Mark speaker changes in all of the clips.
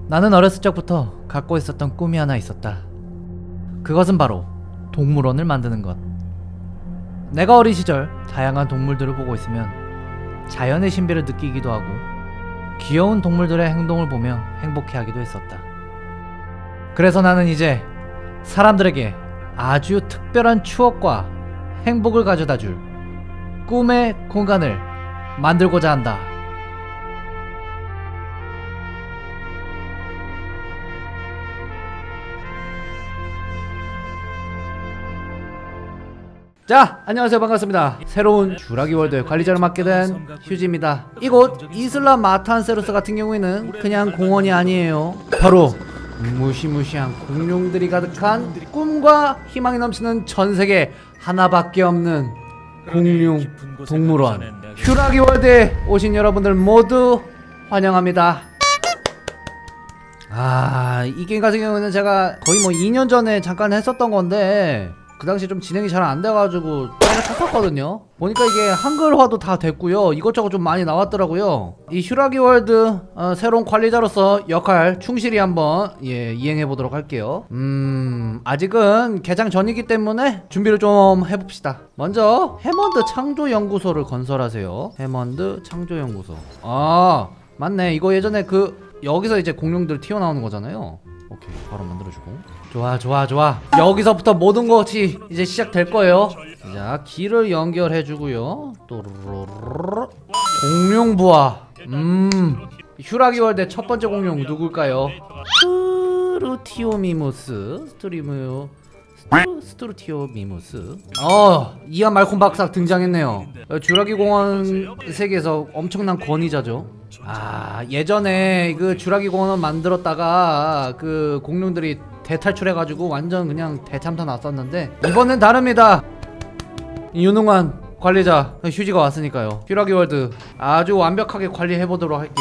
Speaker 1: 나는 어렸을 적부터 갖고 있었던 꿈이 하나 있었다. 그것은 바로 동물원을 만드는 것. 내가 어린 시절 다양한 동물들을 보고 있으면 자연의 신비를 느끼기도 하고 귀여운 동물들의 행동을 보며 행복해하기도 했었다. 그래서 나는 이제 사람들에게 아주 특별한 추억과 행복을 가져다줄 꿈의 공간을 만들고자 한다. 자, 안녕하세요. 반갑습니다. 새로운 쥬라기 월드의 관리자를 맡게 된 휴지입니다. 이곳 이슬람 마탄세루스 같은 경우에는 그냥 공원이 아니에요. 바로 무시무시한 공룡들이 가득한 꿈과 희망이 넘치는 전세계 하나밖에 없는 공룡 동물원 쥬라기 월드에 오신 여러분들 모두 환영합니다. 이 게임 같은 경우는 제가 거의 2년 전에 잠깐 했었던 건데 그 당시 좀 진행이 잘 안 돼가지고 쳤었거든요. 보니까 이게 한글화도 다 됐고요. 이것저것 좀 많이 나왔더라고요. 이 쥬라기 월드 새로운 관리자로서 역할 충실히 한번 이행해보도록 할게요. 아직은 개장 전이기 때문에 준비를 좀 해봅시다. 먼저 해먼드 창조연구소를 건설하세요. 해먼드 창조연구소. 맞네. 이거 예전에 여기서 이제 공룡들 튀어나오는 거잖아요. 오케이, 바로 만들어주고. 좋아. 여기서부터 모든 것이 이제 시작될 거예요. 자, 길을 연결해주고요. 또르르르르. 공룡부화. 쥬라기 월드의 첫 번째 공룡 누굴까요? 스트루티오미무스. 이안 말콤 박사 등장했네요. 쥬라기 공원 세계에서 엄청난 권위자죠. 예전에 그 쥬라기 공원 만들었다가 그 공룡들이 대탈출해가지고 완전 그냥 대참사 났었는데 이번엔 다릅니다. 유능한 관리자 휴지가 왔으니까요. 쥬라기 월드 아주 완벽하게 관리해보도록 할게요.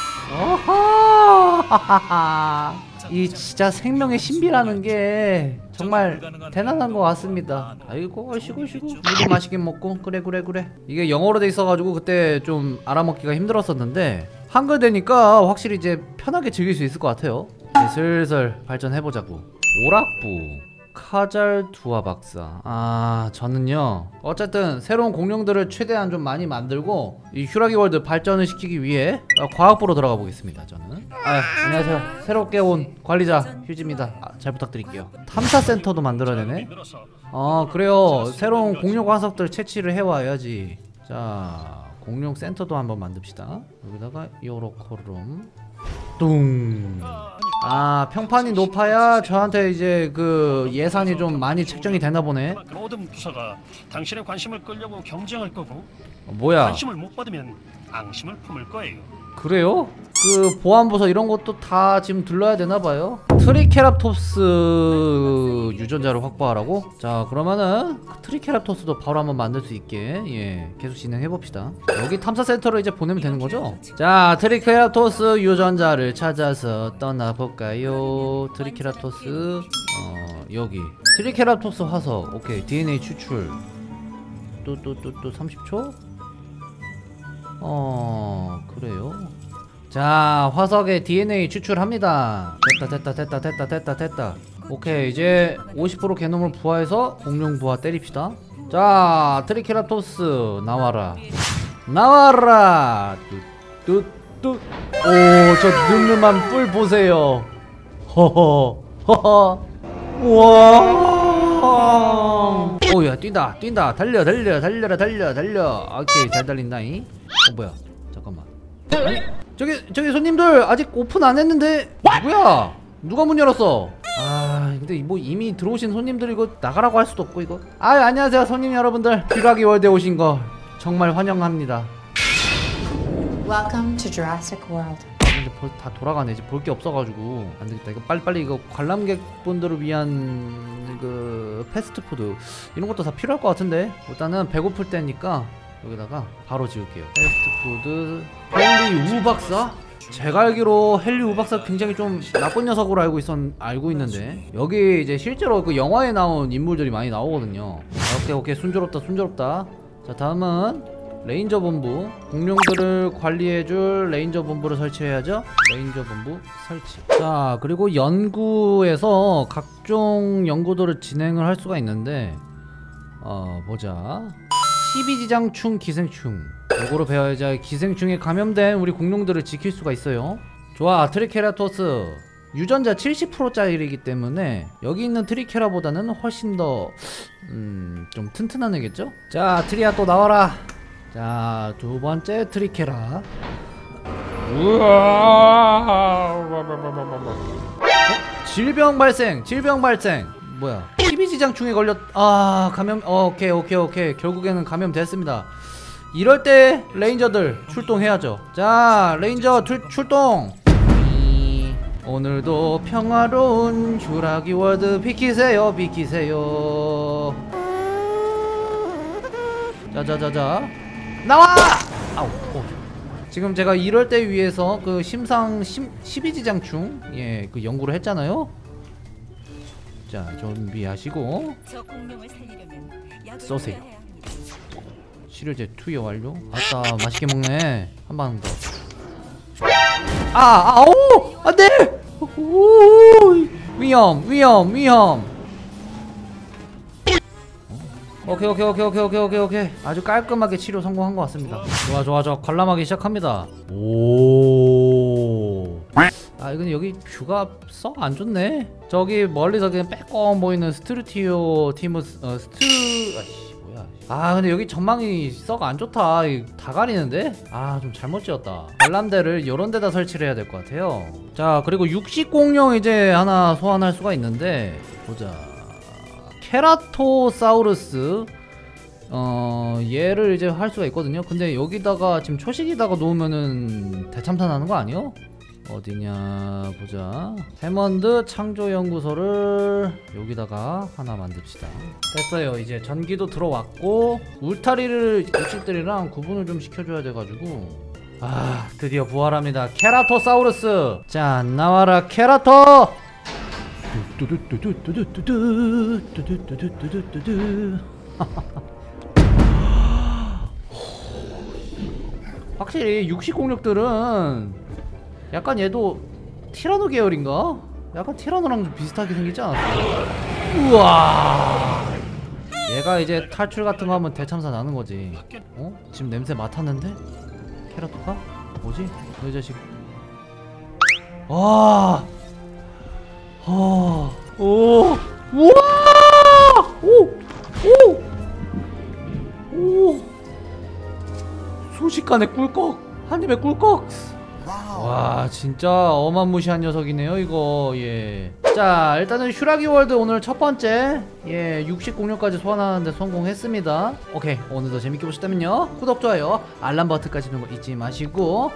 Speaker 1: 이 진짜 생명의 신비라는 게 정말 대단한 것 같습니다. 아이고 쉬고 물도 맛있게 먹고 그래. 이게 영어로 돼 있어가지고 그때 좀 알아먹기가 힘들었었는데 한글 되니까 확실히 이제 편하게 즐길 수 있을 것 같아요. 슬슬 발전해보자고. 오락부 카잘두아 박사. 저는요 어쨌든 새로운 공룡들을 최대한 좀 많이 만들고 이 쥬라기 월드 발전을 시키기 위해 과학부로 들어가 보겠습니다. 저는 안녕하세요. 새롭게 온 관리자 휴지입니다. 잘 부탁드릴게요. 탐사센터도 만들어야 되네. 그래요. 새로운 공룡 화석들 채취를 해와야지. 자, 공룡 센터도 한번 만듭시다. 여기다가 요로코룸 뚱. 평판이 높아야 저한테 이제 그 예산이 좀 많이 책정이 되나 보네.
Speaker 2: 모든 부서가 당신의 관심을 끌려고 경쟁할 거고
Speaker 1: 뭐야?
Speaker 2: 관심을 못 받으면 앙심을 품을 거예요.
Speaker 1: 그래요? 그 보안부서 이런 것도 다 지금 들러야 되나봐요. 트리케라톱스 유전자를 확보하라고? 자, 그러면은 트리케라톱스도 바로 한번 만들 수 있게 계속 진행해봅시다. 여기 탐사센터로 이제 보내면 되는 거죠? 자, 트리케라톱스 유전자를 찾아서 떠나볼까요? 트리케라톱스 여기 트리케라톱스 화석. 오케이, DNA 추출 또 30초? 그래요. 자, 화석에 DNA 추출합니다. 됐다. 오케이, 이제 50% 게놈을 부화해서 공룡 부화 때립시다. 자, 트리케라톱스 나와라. 뚜. 오, 저 늠름한 뿔 보세요. 허허. 우와. 오야, 뛴다. 달려. 오케이, 잘 달린다잉. 뭐야? 잠깐만. 아니, 저기 손님들 아직 오픈 안 했는데. 누구야? 누가 문 열었어? 근데 뭐 이미 들어오신 손님들 이거 나가라고 할 수도 없고 이거. 안녕하세요 손님 여러분들. 쥬라기 월드에 오신 거 정말 환영합니다.
Speaker 3: Welcome to Jurassic World.
Speaker 1: 근데 다 돌아가네. 이제 볼 게 없어가지고 안 되겠다. 이거 빨리 이거 관람객분들을 위한 그 패스트푸드 이런 것도 다 필요할 것 같은데 일단은 배고플 때니까 여기다가 바로 지을게요. 패스트푸드 헨리 우 박사? 제가 알기로 헨리 우 박사 굉장히 좀 나쁜 녀석으로 알고 있는데 여기 이제 실제로 그 영화에 나온 인물들이 많이 나오거든요. 오케이 순조롭다. 자, 다음은 레인저 본부, 공룡들을 관리해줄 레인저 본부를 설치해야죠. 레인저 본부 설치. 자, 그리고 연구에서 각종 연구들을 진행을 할 수가 있는데 보자. 12지장충 기생충, 요거로 배워야지 기생충에 감염된 우리 공룡들을 지킬 수가 있어요. 좋아. 트리케라토스 유전자 70%짜리이기 때문에 여기 있는 트리케라보다는 훨씬 더 좀 튼튼한 애겠죠? 자, 트리야 또 나와라. 자, 두 번째 트리케라. 질병 발생. 뭐야? 12지장충에 걸렸. 감염. 오케이. 결국에는 감염됐습니다. 이럴 때 레인저들 출동해야죠. 자, 레인저 출동. 오늘도 평화로운 휴라기 월드 비키세요. 자자자자 나와! 아우. 지금 제가 이럴 때 위해서 그 심상 12지장충 그 연구를 했잖아요. 자, 준비하시고 쏘세요. 치료제 투여 완료. 아따, 맛있게 먹네. 한 방 더. 오! 안돼! 위험. 오케이. 아주 깔끔하게 치료 성공한 것 같습니다. 좋아. 관람하기 시작합니다. 오. 이건 여기 뷰가 썩 안 좋네. 저기 멀리서 그냥 빼꼼 보이는 스트루티오 티무스 뭐야. 근데 여기 전망이 썩 안 좋다. 다 가리는데? 좀 잘못 지었다. 관람대를 요런 데다 설치를 해야 될 것 같아요. 자, 그리고 육식공룡 이제 하나 소환할 수가 있는데 보자. 케라토사우루스 얘를 이제 할 수가 있거든요. 근데 여기다가 지금 초식에다가 놓으면은 대참사 나는 거 아니요? 어디냐 보자. 해먼드 창조연구소를 여기다가 하나 만듭시다. 됐어요. 이제 전기도 들어왔고 울타리를 육식들이랑 구분을 좀 시켜줘야 돼가지고 드디어 부활합니다. 케라토사우루스. 자, 나와라 케라토. 확실히 육식공룡들은 약간 얘도 티라노 계열인가? 약간 티라노랑 좀 비슷하게 생기지 않았어? 우와. 얘가 이제 탈출 같은 거 하면 대참사 나는 거지. 지금 냄새 맡았는데? 케라토가? 뭐지? 너 이 자식. 오. 우와! 오! 순식간에 꿀꺽! 한 입에 꿀꺽! 와, 진짜 어마무시한 녀석이네요 이거. 자, 일단은 휴라기 월드 오늘 첫 번째 육식 공룡까지 소환하는데 성공했습니다. 오케이, 오늘도 재밌게 보셨다면요 구독, 좋아요, 알람 버튼까지 누르는 거 잊지 마시고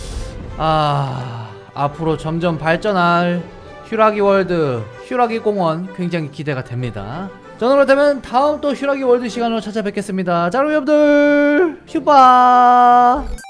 Speaker 1: 앞으로 점점 발전할 휴라기 월드, 휴라기 공원 굉장히 기대가 됩니다. 저는 그렇다면 다음 또 휴라기 월드 시간으로 찾아뵙겠습니다. 자, 여러분들 휴바.